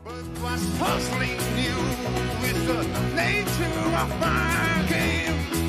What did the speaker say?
But what's puzzling you is the nature of my game.